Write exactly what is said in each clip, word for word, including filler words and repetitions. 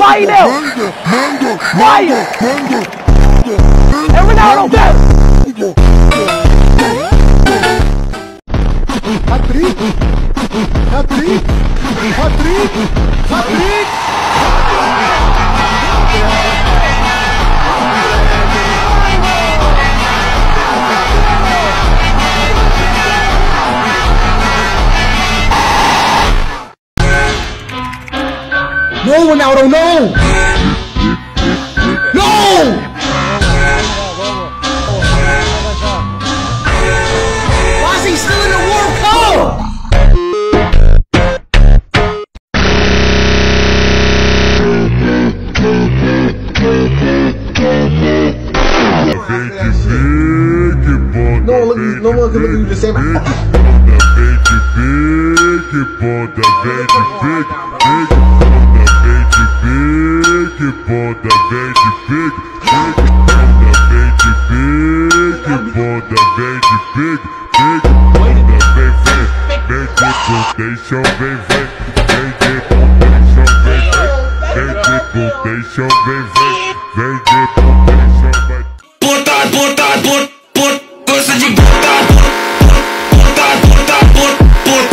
Vai, Neo! Vai! É o Ronaldo, quero! Hat-trick! Hat-trick! Hat-trick! Hat-trick! No, Ronaldo, no! No! Why is he still in the World Cup? No, look, no one can look at you the same. Puta, puta, puta, puta, gosta de puta, puta, puta, puta, puta.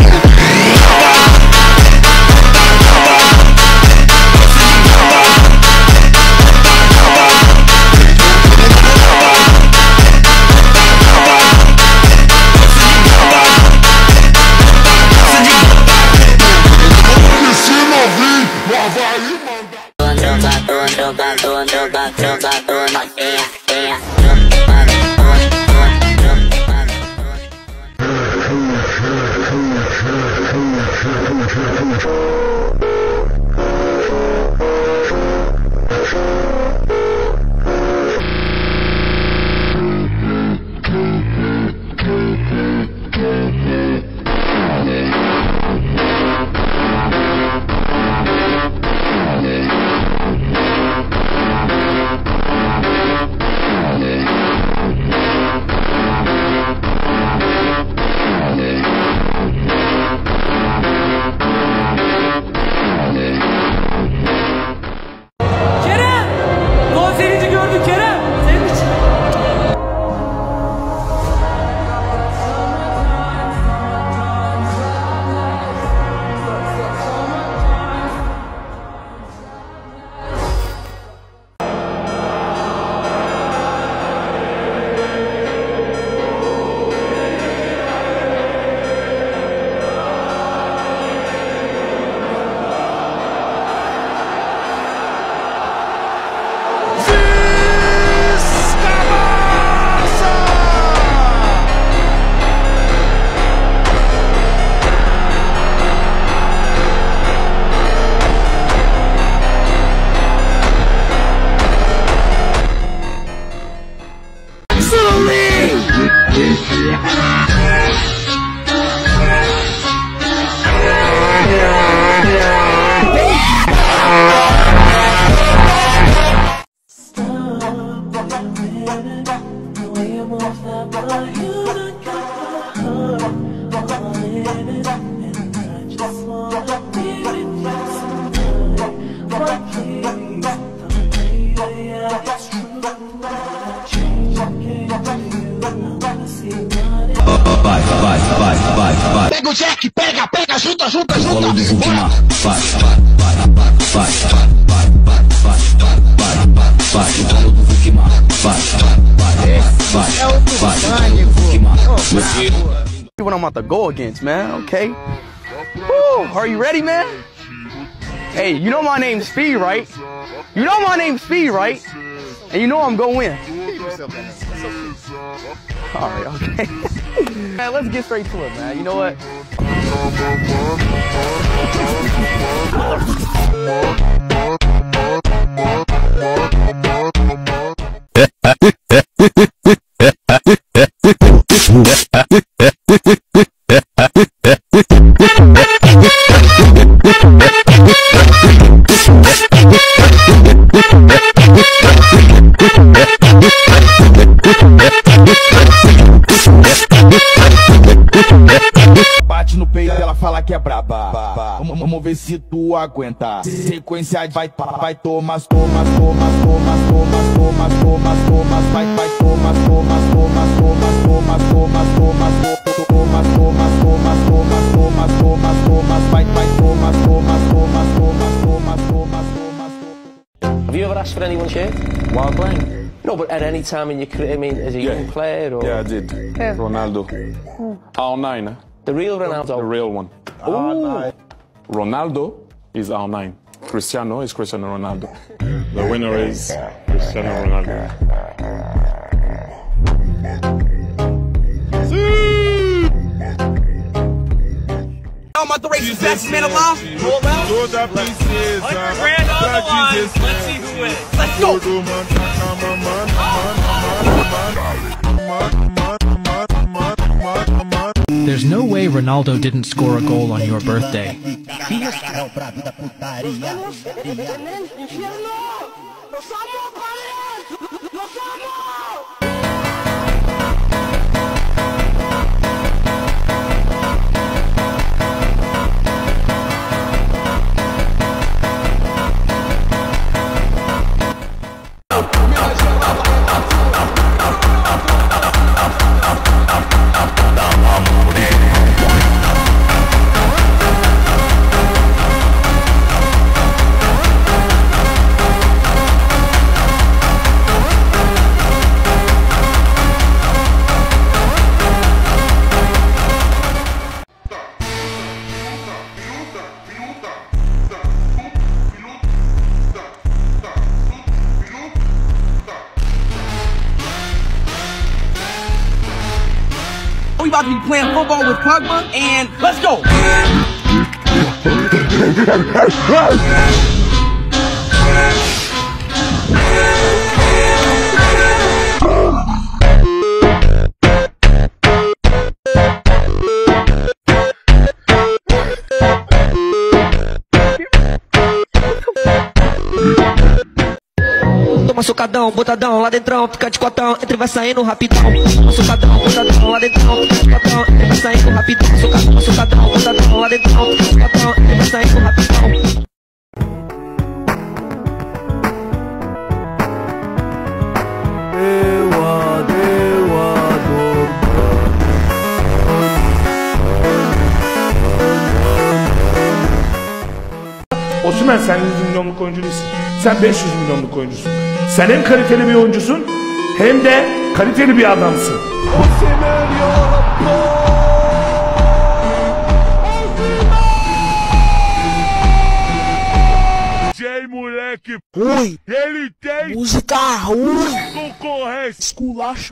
Vai, vai, vai, vai, vai. Pega o Jack, pega, pega, chuta, chuta, chuta. Bola do Hulk, vai, vai, vai, vai, vai, vai, vai, vai, vai, vai, vai. Bola do Hulk, vai, vai, vai, vai, vai, vai. What I'm about to go against, man, okay? Woo, are you ready, man? Hey, you know my name's Speed, right? You know my name's Speed, right? And you know I'm gonna win. Alright, okay. Man, let's get straight to it, man. You know what? Bate no peito e ela fala que é braba. Vamos ver se tu aguenta. Sequência vai, vai, tomas, tomas, tomas, tomas, tomas, tomas, tomas, tomas, vai, vai, tomas, tomas, tomas, tomas, tomas, tomas, tomas, tomas, tomas, tomas, tomas, tomas, tomas, tomas, vai, vai, tomas, tomas, tomas, tomas, tomas, tomas, tomas. Have you ever asked for anyone's shirt while playing? No, but at any time in your career, I mean, as a young player or... Yeah, I did. Yeah. Ronaldo. R nine. Eh? The real Ronaldo? The real one. Ooh. Ronaldo is R nine. Cristiano is Cristiano Ronaldo. The winner is Cristiano Ronaldo. I'm about to race the fastest man alive. Go around. Hundred grand on the line. Let's see who wins. Let's go. There's no way Ronaldo didn't score a goal on your birthday. We about to be playing football with Pogba, and let's go. Toma socadão, botadão, lá dentrão, fica de cotão, entre vai saindo rapidão. Toma socadão, botadão, lá dentrão, fica de cotão, entre vai saindo rapidão. Socadão, socadão, botadão, lá dentrão, fica de cotão, entre vai saindo rapidão. Eu adoro. Osman, sen yüz milyonluk oyuncu değilsin. Sen beş yüz milyonluk oyuncusun. Sen hem kaliteli bir oyuncusun hem de kaliteli bir adamsın. Osman yarabbim. Jay moleque. Ui. Ele tem música ruim. Concorrência. Esculacha.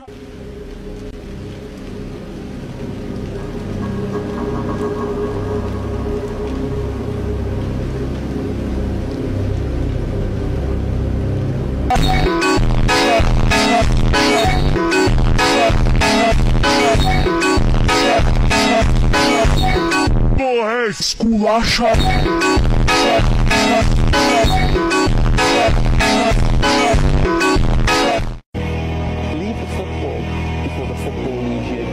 Esculacha. Leave the football before the football leaves you.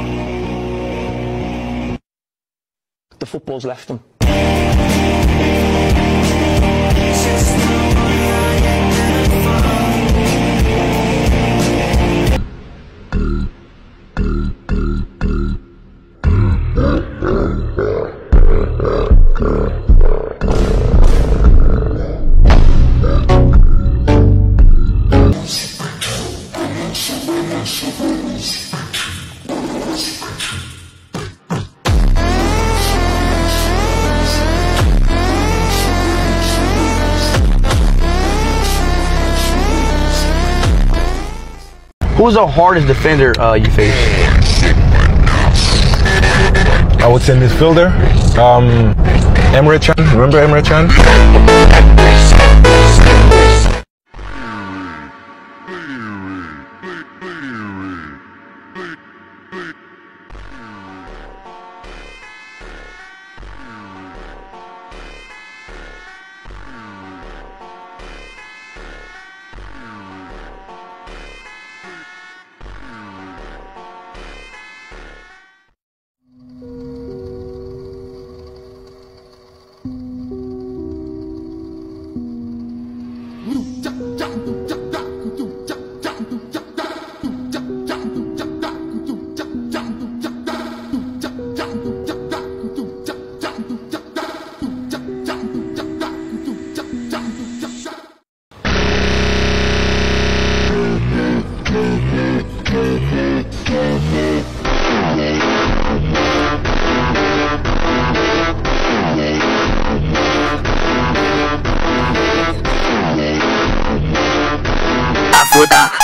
The football's left them. Who's the hardest defender uh, you faced? I would say midfielder. Um, Emre Can. Remember Emre Can?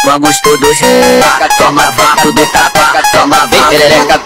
Vamos todos vaca, toma vaca do tapaca, toma vem perereca.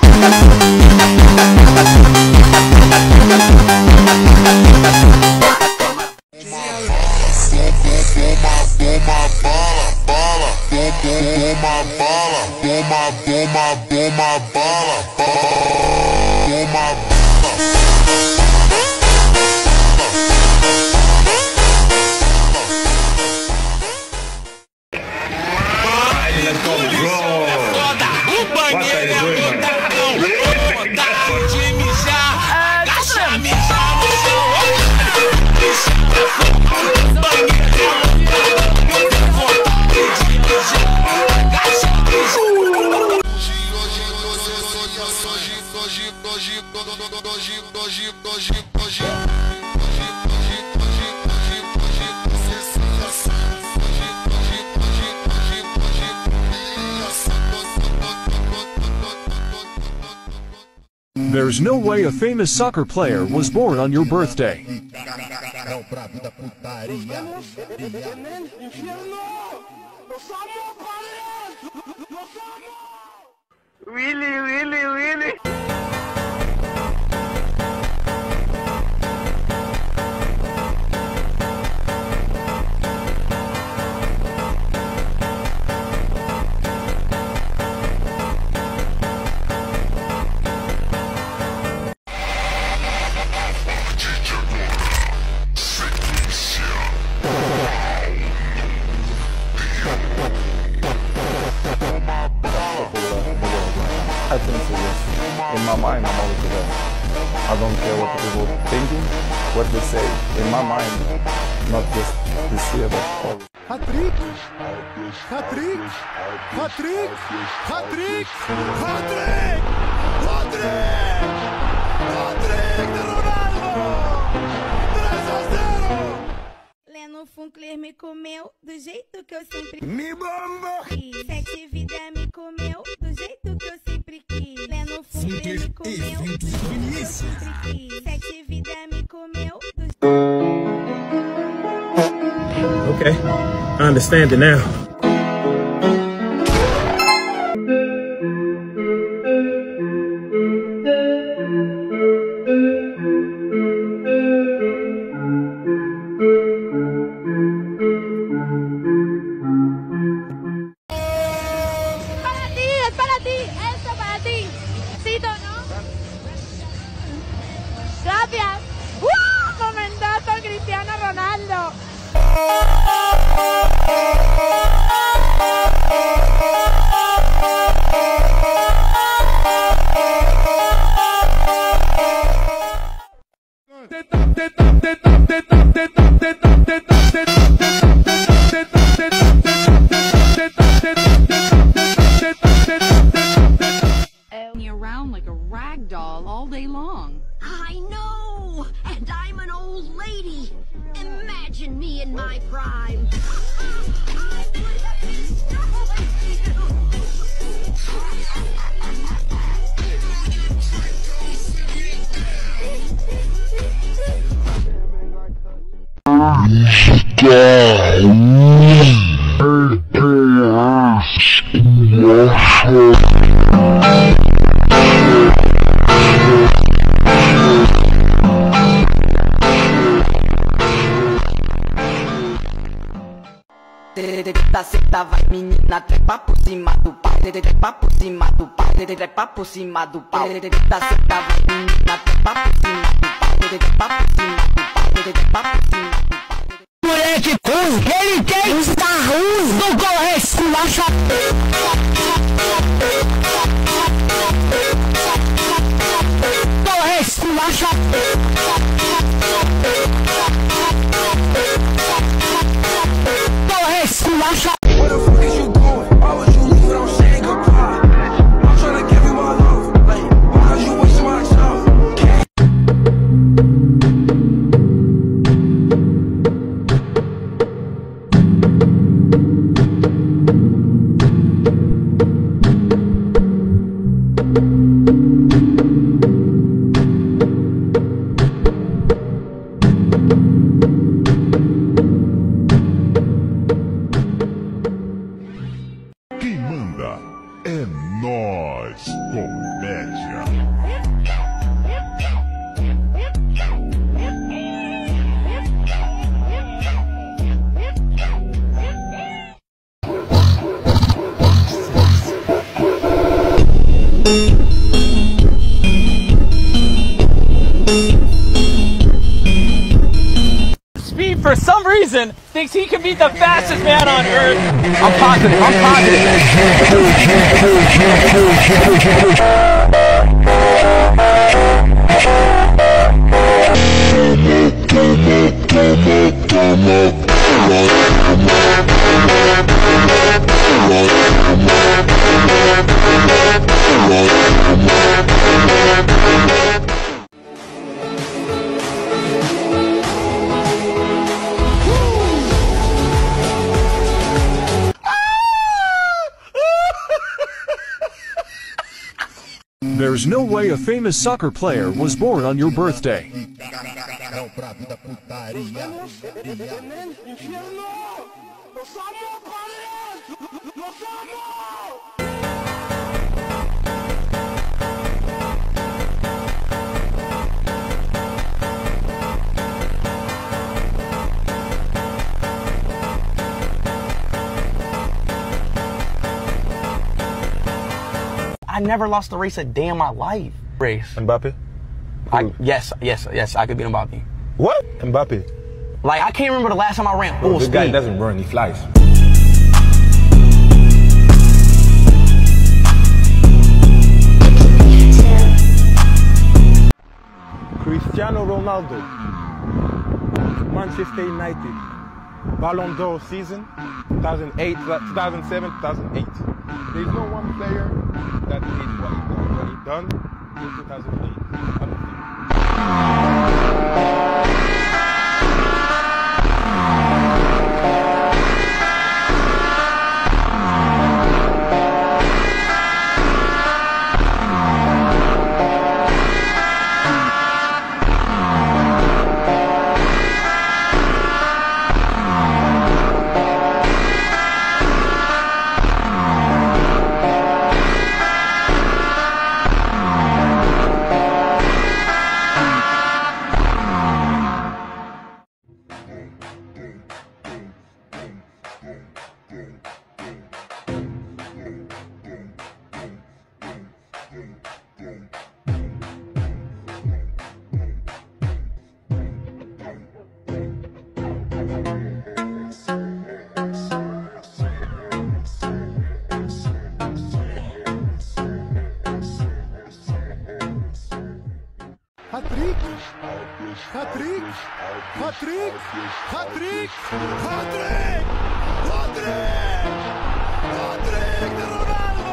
There's no way a famous soccer player was born on your birthday. Really, really, really. I think so, yes. In my mind, I'm always there. I don't care what people are thinking, what they say. In my mind, not just this year, but always. Hat-trick! Hat-trick! Hat-trick! Hat-trick! Hat-trick! Hat-trick! Hat-trick de Ronaldo! três a zero! Leno Funkler me comeu do jeito que eu sempre Me bamba! quis. Sete vida me comeu do jeito que eu sempre quis. Leno Funkler me comeu do jeito que eu sempre quis. Sete vida me comeu do Okay, I understand it now. Gracias. ¡Uh! Momentazo Cristiano Ronaldo. Around like a rag doll all day long. I know, and I'm an old lady. Imagine me in my prime. Senta, senta, vai menina, trepa por cima do pau, trepa por cima do pau, trepa por cima do pau, senta, senta, vai menina, trepa por cima do pau, trepa por cima do pau, trepa por cima do pau. Moleque ruim, ele tem está ruim, não corre, esculacha. Corre, esculacha. Where the fuck is you going? Why would you leave without saying goodbye? I'm trying to give you my love. Like, why are you wasting my time? banda. É nóis, comédia. Speed, for some reason, thinks he can beat the fastest man on earth. I'm positive, I'm There's no way a famous soccer player was born on your birthday. I never lost a race a day in my life. Race. Mbappe? I, yes, yes, yes, I could beat Mbappe. What? Mbappe? Like, I can't remember the last time I ran full Bro, this speed. guy doesn't run, he flies. Cristiano Ronaldo, Manchester United, Ballon d'Or season, two thousand eight, two thousand seven, two thousand eight. There's no one player that did what he done, what he done in two thousand eight. Hat-trick! Hat-trick! Hat-trick! Hat-trick! Hat-trick! Hat-trick! Hat-trick de Ronaldo!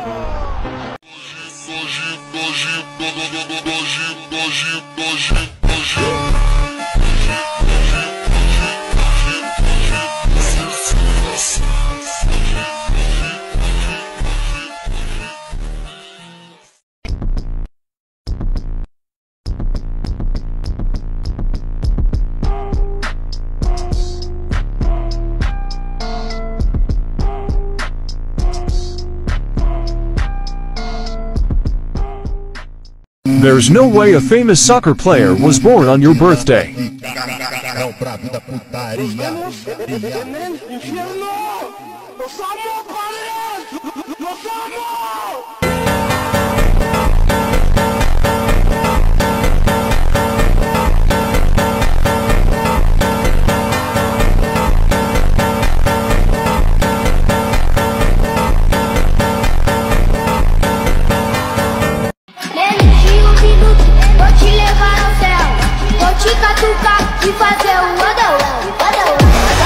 There's no way a famous soccer player was born on your birthday. Vou te levar ao céu, vou te catucar e fazer o Adawel, Adawel,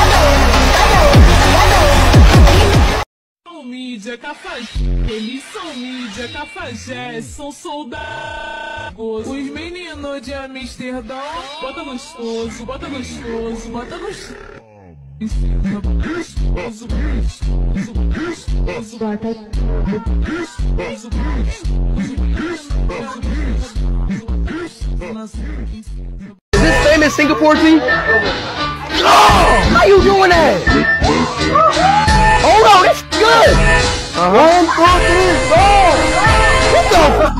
São mídia cafajé, eles são mídia cafajé, são soldados. Os meninos de Amsterdã, bota gostoso, bota gostoso, bota gostoso. Gostoso, gostoso, gostoso, bota gostoso, Is this famous Singapore team? Oh, how you doing that? Hold on, it's good. One, two, three, go! What the fuck?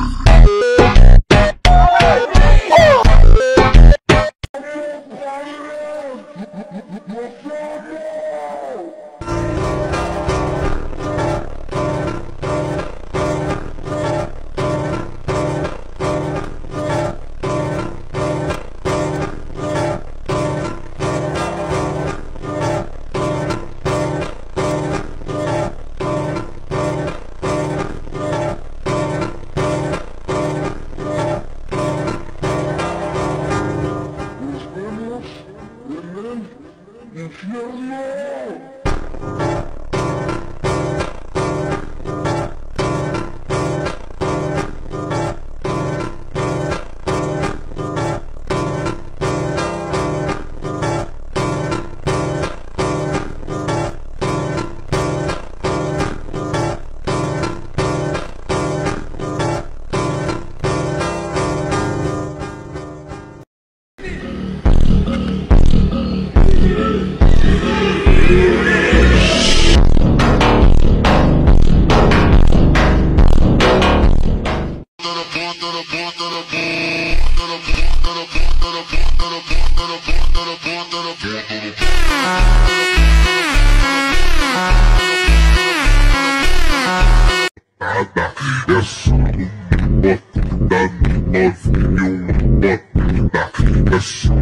Yes.